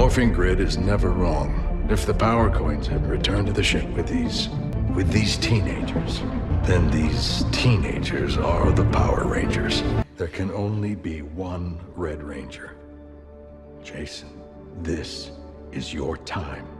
morphing grid is never wrong. If the power coins had returned to the ship with these teenagers, then these teenagers are the Power Rangers. There can only be one Red Ranger. Jason, this is your time.